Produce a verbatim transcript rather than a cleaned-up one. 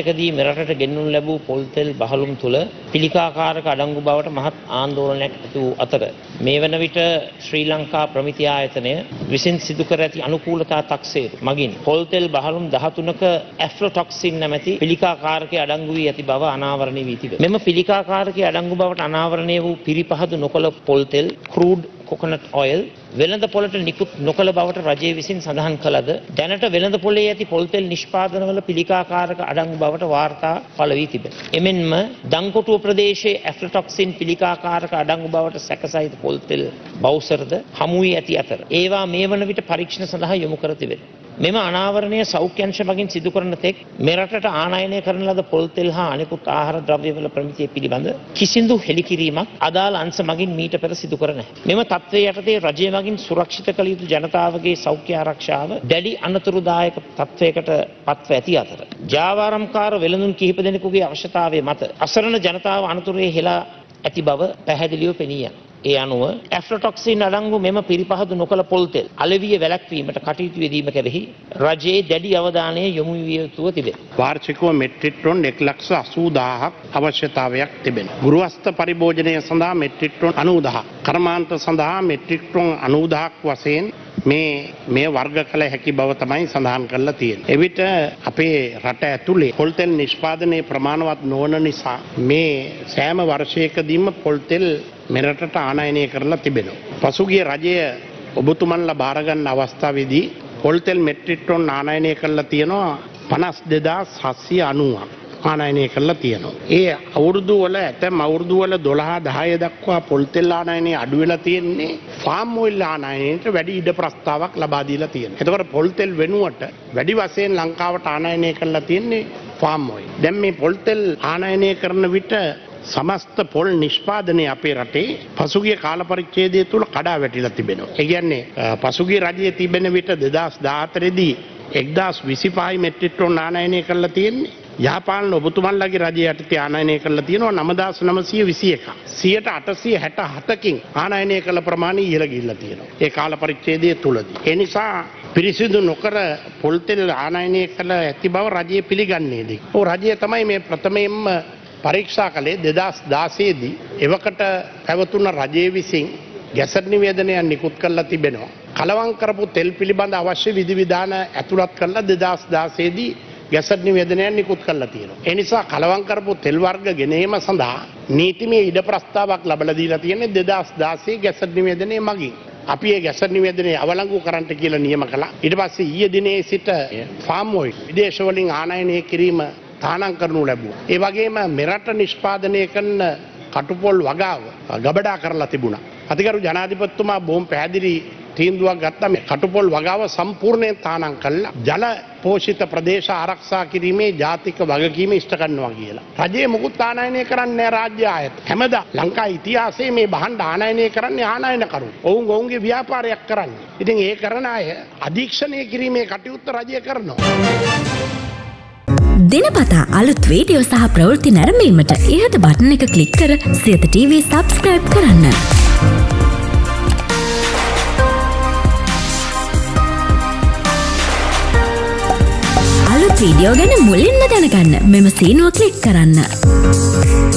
දශකදී මෙරටට ගෙන්වනු ලැබූ පොල් තෙල් බහලුම් තුල පිළිකාකාරක අඩංගු බවට මහත් ආందోලනයක් ඇති වූ අතර මේ වන විට ශ්‍රී ලංකා ප්‍රමිති ආයතනය විසින් සිදු කර ඇති අනුකූලතා තක්සේරු මගින් පොල් තෙල් බහලුම් දහතුනක ඇෆ්ලොටොක්සින් නැමැති පිළිකාකාරකයේ අඩංගු වී ඇති බව අනාවරණය වී තිබේ. මෙම පිළිකාකාරකයේ අඩංගු බවට අනාවරණය වූ පිරිපහදු නොකළ පොල් තෙල් ක්‍රූඩ් coconut oil වෙළඳ පොළට නිකුත් නොකළ බවට රජය විසින් සඳහන් කළද දැනට වෙළඳ පොළේ ඇති පොල් තෙල් නිෂ්පාදනවල පිළිකාකාරක අඩංගු බවට වාර්තා පළ වී තිබේ. එමෙන්ම දංකොටුව ප්‍රදේශයේ ඇෆ්ලොටොක්සින් පිළිකාකාරක අඩංගු බවට සැකසහිත පොල් තෙල් බවුසරද හමු වී ඇති අතර ඒවා මේ වන විට පරීක්ෂණ සඳහා යොමු කර තිබේ. මෙම අනාවරණය සෞඛ්‍ය අංශ මගින් සිදු කරන තෙක් මෙරටට ආනයනය කරන ලද පොල් තෙල් හා අනෙකුත් ආහාර ද්‍රව්‍යවල ප්‍රමිතිය පිළිබඳ කිසිදු හෙළිකිරීමක් අදාළ අංශ මගින් මීට පෙර සිදු කර නැහැ. මෙම තත්ත්වයේ යටතේ රජය මගින් සුරක්ෂිත කළ යුතු ජනතාවගේ සෞඛ්‍ය ආරක්ෂාව දැඩි අනතුරුදායක තත්ත්වයකට පත්ව ඇති අතර ජාවාරම්කාර වෙළඳුන් කිහිප දෙනෙකුගේ අවශ්‍යතාවය මත අසරණ ජනතාව අනතුරේ හෙලා ඇති බව පැහැදිලිව පෙනී යනවා. ඒ අනුව ඇෆ්ලොටොක්සින් අඩංගු මෙම පිරිපහදු නොකළ පොල් තෙල් අලෙවිය වැළැක්වීමට කටයුතු යෙදීම කෙරෙහි රජයේ දැඩි අවධානය යොමු විය යුතුව තිබේ. වාර්ෂිකව මෙට්‍රික් ටොන් එක ලක්ෂ අසූ දහසක් අවශ්‍යතාවයක් තිබෙනවා. ගෘහස්ත පරිභෝජනය සඳහා මෙට්‍රික් ටොන් අනූ දහසක්, කර්මාන්ත සඳහා මෙට්‍රික් ටොන් අනූ දහසක් වශයෙන් මේ මේ වර්ග කළ හැකි බව තමයි සඳහන් කරලා තියෙන්නේ. එවිට අපේ රට ඇතුලේ පොල් තෙල් නිෂ්පාදනයේ ප්‍රමාණවත් නොවන නිසා මේ සෑම වර්ෂයකදීම පොල් තෙල් මෙරටට ආනයනය කරලා තිබෙනවා. පසුගිය රජය ඔබතුමන්ලා බාර ගන්න අවස්ථාවේදී පොල් තෙල් මෙට්‍රික් ටොන් ආනයනය කරලා තියෙනවා පනස් දෙදාස් හත්සිය අනූවක් ආනයනය කරලා තියෙනවා. ඒ අවුරුදු වල ඇතැම් අවුරුදු වල දොළහ දහය දක්වා පොල් තෙල් ආනයනය අඩු වෙලා තියෙන්නේ ෆාම් ඔයිල් ආනයනයට වැඩි ඉඩ ප්‍රස්තාවක් ලබා දීලා තියෙනවා. එතකොට පොල් තෙල් වෙනුවට වැඩි වශයෙන් ලංකාවට ආනයනය කරලා තියෙන්නේ ෆාම් ඔයිල්. දැන් මේ පොල් තෙල් ආනයනය කරන විට සමස්ත පොල් නිෂ්පාදනය අපේ රටේ පසුගිය කාල පරිච්ඡේදය තුල කඩා වැටිලා තිබෙනවා. ඒ කියන්නේ පසුගිය රජයේ තිබෙන විට දෙදාස් දාහතර දී එක්දාස් විසිපහයි මෙට්‍රික් ටොන් ආනයනය කරලා තියෙන්නේ. යහපාලන ඔබතුමන්ලාගේ රජය යටතේ ආනයනය කරලා තියෙනවා නවදාස් නවසිය විසි එක. සියයට අටසිය හැට හතකින් ආනයනය කළ ප්‍රමාණය ඉහළ ගිහිල්ලා තියෙනවා. ඒ කාල පරිච්ඡේදය තුලදී. ඒ නිසා පිරිසිදු නොකර පොල් තෙල් ආනයනය කළ ඇති බව රජය පිළිගන්නේ දී. ඔව් රජය තමයි මේ ප්‍රථමයෙන්ම පරීක්ෂා කළේ දෙදාස් දාසය දී එවකට පැවතුන රජයේ විසින් ගැසට් නිවේදනයක් නිකුත් කරලා තිබෙනවා. කලවම් කරපු තෙල් පිළිබඳ අවශ්‍ය විධිවිධාන ඇතුළත් කරලා දෙදාස් දාසය දී ගැසට් නිවේදනයක් නිකුත් කරලා තියෙනවා. ඒ නිසා කලවම් කරපු තෙල් වර්ග ගෙනීම සඳහා නීතිමය ඉඩ ප්‍රස්තාවක් ලබා දීලා තියෙන්නේ දෙදාස් දාසය ගැසට් නිවේදනයේ මගින්. අපි ඒ ගැසට් නිවේදනය අවලංගු කරන්නට කියලා නියම කළා. ඊට පස්සේ ඊයේ දිනේ සිට ෆාම් ඔයිල් විදේශ වලින් ආනයනය කිරීම තානම් කරනු ලැබුවා. ඒ වගේම මෙරට නිෂ්පාදනය කරන කටුපොල් වගාව ගබඩා කරලා තිබුණා. අතිගරු ජනාධිපතිතුමා බොහොම පැහැදිලි තීන්දුවක් ගත්තා මේ කටුපොල් වගාව සම්පූර්ණයෙන් තානම් කළා. ජල පෝෂිත ප්‍රදේශ ආරක්ෂා කිරීමේ ජාතික වගකීම ඉෂ්ට කරනවා කියලා. රජයේ මුකුත් ආනයනය කරන්නේ නැහැ රාජ්‍ය ආයත. හැමදා ලංකා ඉතිහාසයේ මේ භාණ්ඩ ආනයනය කරන්නේ ආනයනකරු. ඔවුන් ඔවුන්ගේ ව්‍යාපාරයක් කරන්නේ. ඉතින් ඒ කරන අය අධීක්ෂණය කිරීමේ කටයුත්ත රජය කරනවා. දිනපතා අලුත් වීඩියෝ සහ ප්‍රවෘත්ති නැරඹීමට ඉහත බටන් එක ක්ලික් කර සියත ටීවී සබ්ස්ක්‍රයිබ් කරන්න. අලුත් වීඩියෝ ගැන මුලින්ම දැනගන්න මෙම සීනුව ක්ලික් කරන්න.